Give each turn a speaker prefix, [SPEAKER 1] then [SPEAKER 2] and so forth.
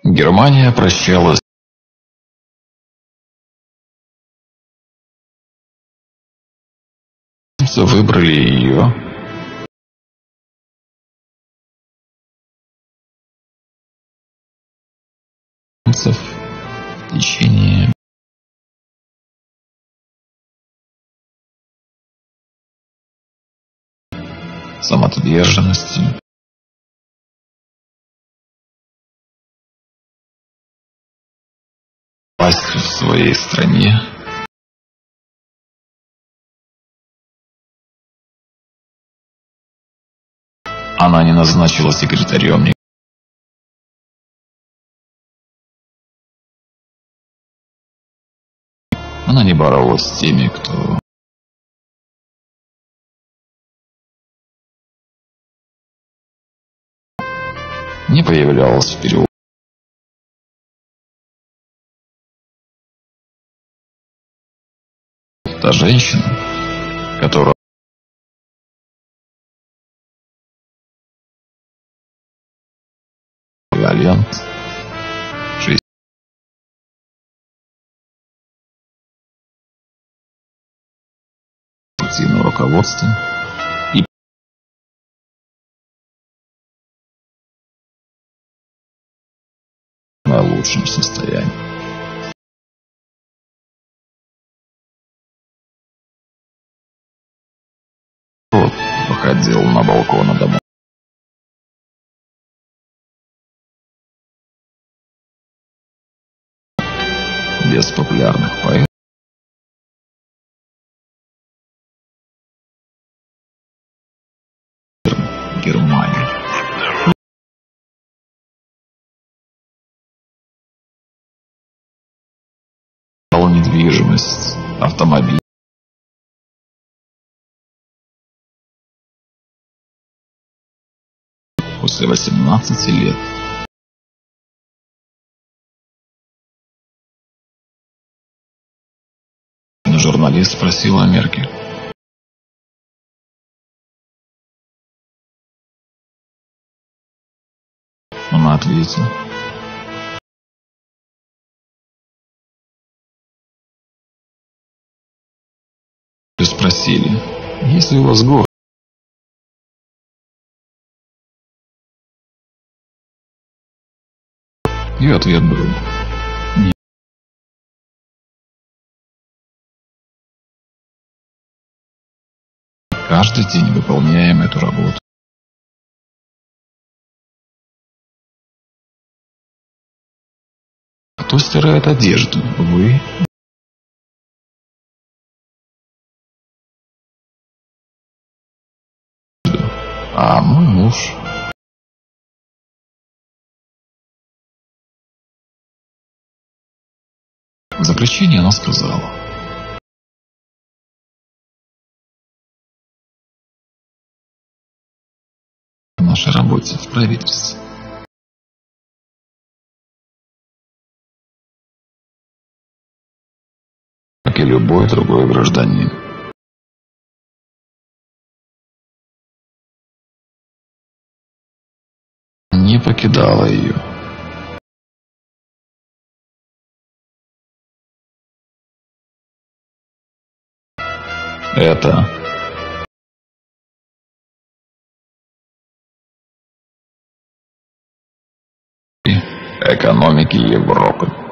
[SPEAKER 1] Германия прощалась. Выбрали ее. В течение самоотверженности, власть в своей стране. Она не назначила секретарем. Она не боролась с теми, кто не появлялась вперед. Та женщина, которая Валент, партийного руководства и в наилучшем состоянии. Выходил на балкон дома. Без популярных поэтов. Германия. Недвижимость, автомобиль. После 18 лет. Журналист спросил о Меркель. Она ответила. Спросили, есть ли у вас город? Ее ответ был: нет. Каждый день выполняем эту работу. Кто стирает одежду? Вы? А мой муж. В заключение она сказала: в нашей работе в правительстве. Как и любой другой гражданин. Не покидала ее. Это экономики Европы.